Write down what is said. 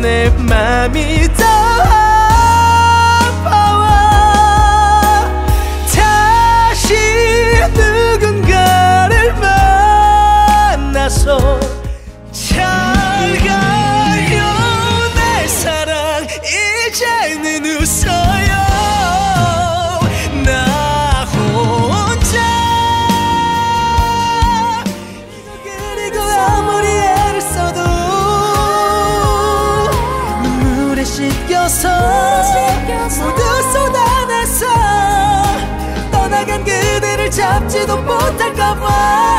내 맘이 더 아파와 다시 누군가를 만나서 잘 가요 내 사랑 이제는 웃어요 나 혼자 그리고 아무리 애를 써도 눈물에 씻겨서 모두 쏟아내서 떠나간 그대를 잡지도 못할까봐